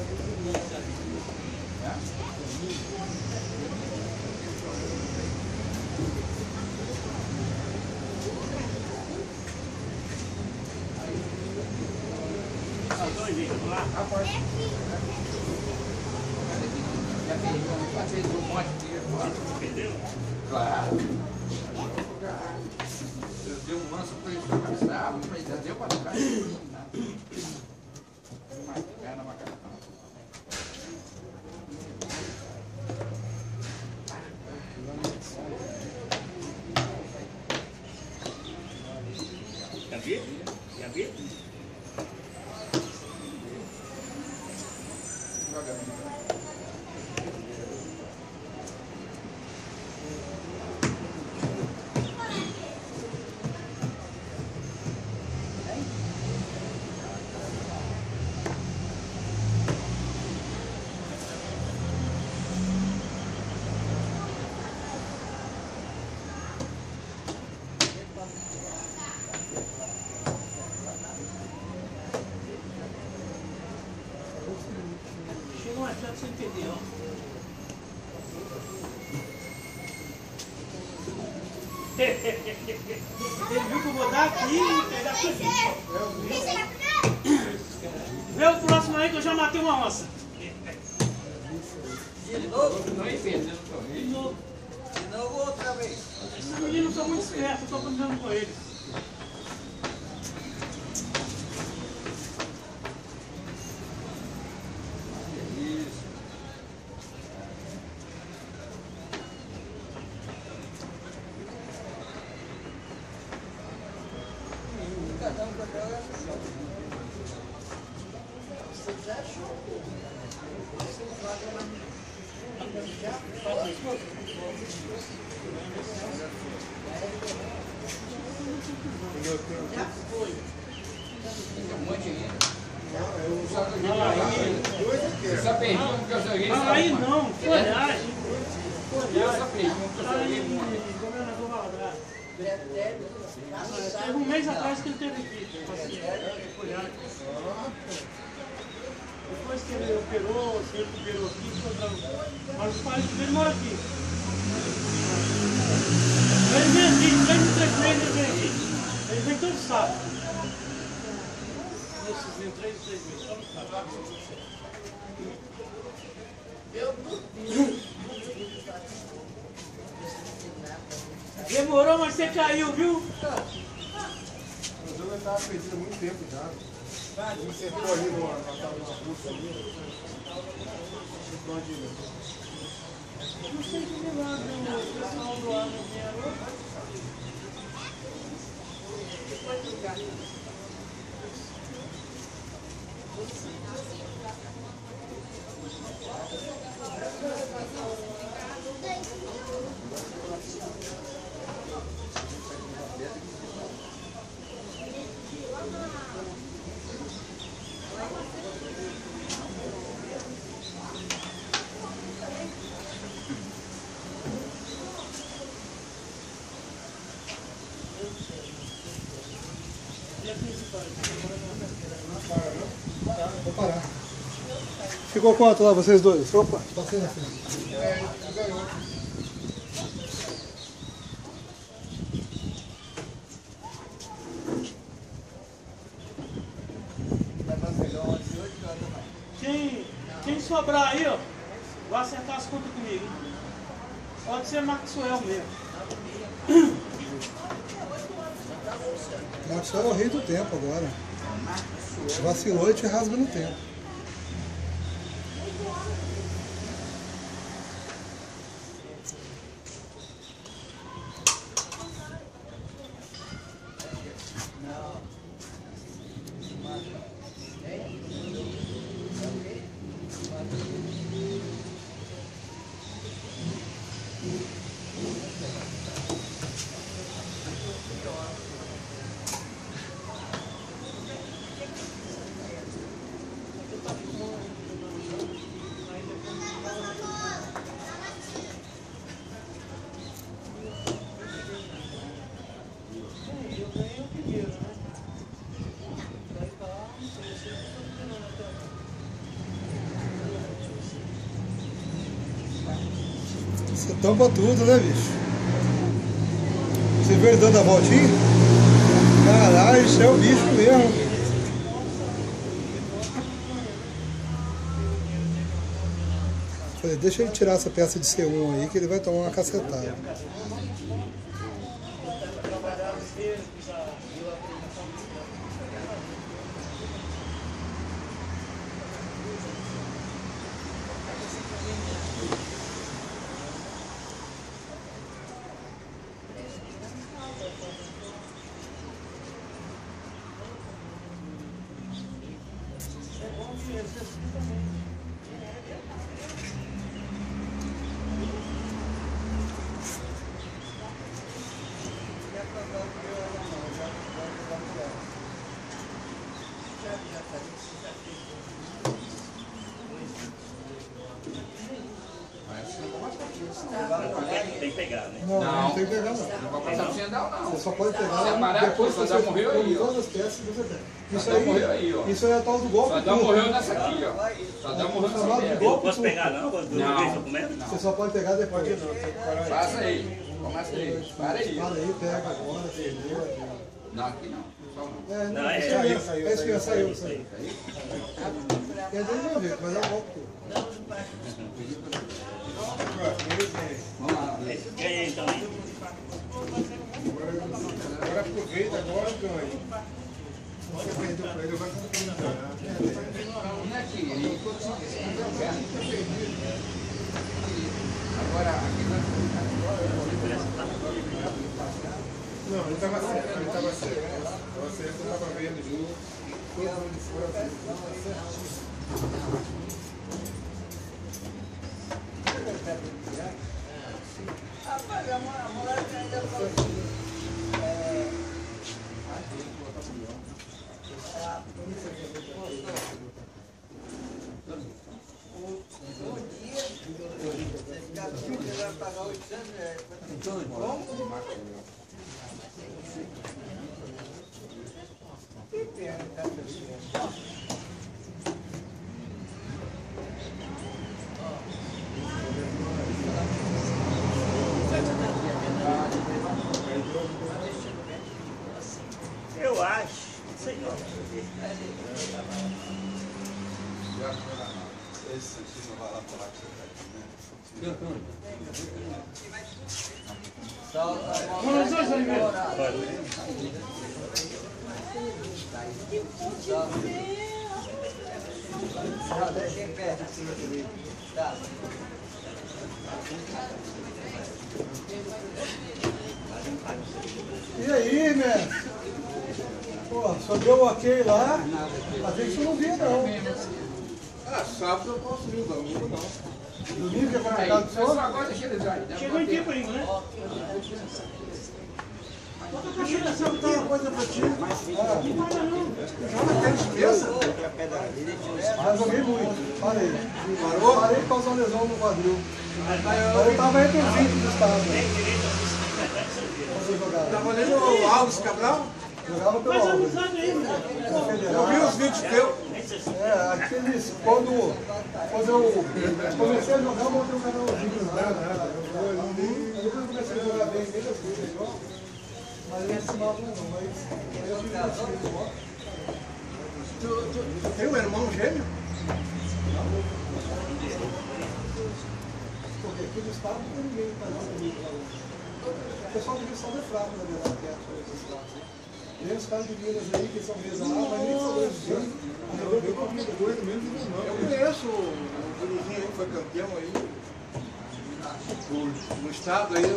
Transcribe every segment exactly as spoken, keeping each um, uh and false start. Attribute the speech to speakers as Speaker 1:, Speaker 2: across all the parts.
Speaker 1: Claro. Eu dei um lance para ele passar, mas já deu para trás. Uma perna, uma cara.
Speaker 2: Quer ver? Quer ver? Chega mais perto pra você entender, ó. Ele viu que eu vou dar aqui e pegar aqui. Vê o próximo aí que eu já matei uma onça.
Speaker 1: De novo? Não entendo.
Speaker 2: De novo.
Speaker 3: De novo outra vez.
Speaker 2: Esses meninos são muito espertos, eu estou aprendendo com eles.
Speaker 3: Cada um cada um. Você já achou? Você já foi.
Speaker 1: Tem um monte ainda.
Speaker 2: Aí,
Speaker 1: Só perdi um que eu joguei.
Speaker 2: aí não, folhagem.
Speaker 1: Eu só perdi um que eu joguei.
Speaker 2: Aí, governador Valadares. Teve um mês atrás que ele teve aqui, paciente, folhagem. Depois que ele operou, que ele operou aqui, foi pra... Mas os pais dele moram aqui. Ele vem aqui, três em três meses ele vem aqui. Ele vem todo sábado. Esses vem três em três meses, só no sábado.
Speaker 3: Eu duvido.
Speaker 2: Demorou, mas você caiu, viu?
Speaker 4: O jogo estava perdido há muito tempo já. Você ficou ali numa curso ali. Ficou de...
Speaker 2: Não sei que milagre o pessoal do ar não vieram.
Speaker 4: Vou parar. Ficou quanto lá, vocês dois? Opa, passei na frente. É, ganhou.
Speaker 2: Quem, quem sobrar aí, ó, vai acertar as contas comigo. Pode ser Maxwell mesmo.
Speaker 4: Maxwell é o rei do tempo agora. Vacilou e te rasga no tempo. Você tampa tudo, né, bicho? Você viu ele dando a voltinha? Caralho, isso é o bicho mesmo. Falei, deixa ele tirar essa peça de C um aí que ele vai tomar uma cacetada.
Speaker 5: Tem que pegar, né?
Speaker 4: Não, não,
Speaker 1: Não.
Speaker 4: tem que pegar não.
Speaker 1: Não vai passar pro Sendal, não.
Speaker 4: Você só pode pegar
Speaker 1: Separar
Speaker 4: depois que
Speaker 1: tudo,
Speaker 4: você
Speaker 1: Sandal morreu aí, ó.
Speaker 4: todas as peças que você tem. Isso
Speaker 1: Sandal morreu
Speaker 4: aí,
Speaker 1: aí, ó.
Speaker 4: isso aí é tal do golpe.
Speaker 1: Sandal
Speaker 4: turco.
Speaker 1: morreu nessa aqui, ó. Sandal morreu nessa
Speaker 4: Chamado de
Speaker 1: aqui.
Speaker 5: Eu
Speaker 4: golpe
Speaker 5: posso
Speaker 4: turco.
Speaker 5: pegar não? Quando eu
Speaker 1: Não.
Speaker 5: vejo o documento?
Speaker 4: Você só pode pegar depois.
Speaker 1: Faça aí. Começa aí. Para aí.
Speaker 4: Fala aí, pega agora, perdeu.
Speaker 1: Não, aqui não. Só não.
Speaker 4: É, não,
Speaker 5: Não, é-
Speaker 4: isso aí,
Speaker 5: saiu,
Speaker 4: é isso que já saiu.
Speaker 5: Isso aí.
Speaker 4: Quer dizer, meu jeito, mas é um golpe turco.
Speaker 1: Vamos lá.
Speaker 5: Ganhei então aí.
Speaker 4: Agora aproveita, agora ganha. Você perdeu pra ele, vai ganhar.
Speaker 1: Não é aqui. Ele continua. Esse não deu certo. Agora, aqui
Speaker 4: Não, ele estava certo, ele estava certo. Estava certo, eu estava vendo o jogo. Todo mundo fora, estava certo.
Speaker 3: Rapaz, a mulher- a mulher que ainda falou assim, é, um dia, você ficar aqui, você vai pagar oitocentos reais. Como? Que pena, tá feliz.
Speaker 5: Eu acho. Sei não.
Speaker 1: Esse aqui não vai lá falar que você tá aqui, né?
Speaker 2: Vamos os dois aí mesmo.
Speaker 3: Não, deixa em pé. Tá.
Speaker 4: E aí, mestre? Pô, só deu ok lá, achei que você não via não.
Speaker 1: Ah, sábado eu posso vir, domingo não.
Speaker 4: Domingo que é para
Speaker 1: Aí,
Speaker 4: casa do
Speaker 1: só
Speaker 4: senhor?
Speaker 1: agora deixa eles aí.
Speaker 2: Chegou em tempo ainda, né?
Speaker 4: Deixa eu perguntar uma coisa pra ti. Ah, joguei muito, parei. Parou? Parei por causa da lesão no quadril. Mas eu tava entre os vinte do estado. Quando eu jogava.
Speaker 6: Tava lendo o Alves Cabral?
Speaker 4: Jogava pelo
Speaker 2: Faz
Speaker 4: Alves.
Speaker 2: amizade aí, mano.
Speaker 6: Eu vi os vídeos teus.
Speaker 4: É, aqueles, quando, quando eu comecei a jogar, eu montei um canalzinho lá. Aí depois eu comecei a jogar bem, bem assim, melhor. Mas eu não ensinava não, mas aí eu tive um time.
Speaker 6: Tu, tu, tu tem um irmão gêmeo?
Speaker 4: Porque aqui no estado não tem ninguém que faz isso comigo lá hoje. O pessoal do estado é fraco, na verdade, que é esses estados. Tem os caras de Minas aí que são mesa lá, mas nem são dois dias. Eu dei uma vida doida mesmo, não.
Speaker 6: Eu conheço o Guruzinho aí que foi campeão aí. No estado aí.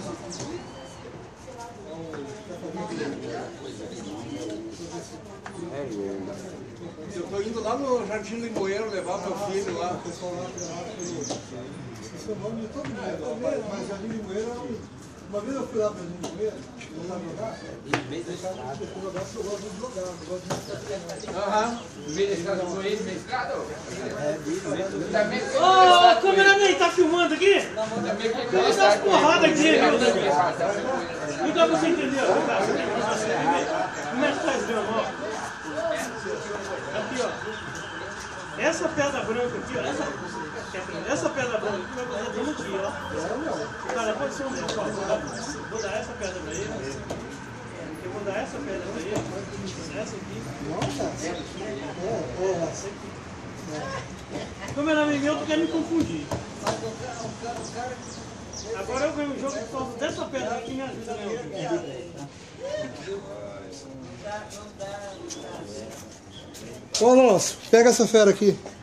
Speaker 6: Eu tô indo lá no Jardim do Imoeiro levar meu filho lá.
Speaker 4: O pessoal lá esqueci o nome de todo mundo, rapaz, mas Jardim de Moeira é um. Uma vez eu fui lá para Jardim de Moeira, eu tava jogar, e cara, depois jogar, porque eu gosto de jogar, eu gosto de jogar.
Speaker 1: Aham. Mestrado com ele, mestrado? Também tem
Speaker 2: Ô, cameraman, tá filmando aqui?
Speaker 1: Também tem
Speaker 2: Vamos dar as porradas aqui, meu Deus.
Speaker 1: mestrado.
Speaker 2: Não dá pra você entender, ó. Como é que tá esse ó? Aqui, ó. Essa pedra branca aqui, ó, essa, essa pedra branca aqui vai fazer todo dia, ó. Cara, pode ser um dia só. Vou dar, vou dar essa pedra pra ele. Eu vou dar essa pedra pra ele. Essa aqui.
Speaker 4: Nossa. É, é,
Speaker 2: Essa aqui. Como era amigo meu, tu quer me confundir. Agora eu ganho um jogo por causa dessa pedra aqui me ajuda a ganhar o jogo.
Speaker 4: Ô Alonso, pega essa fera aqui.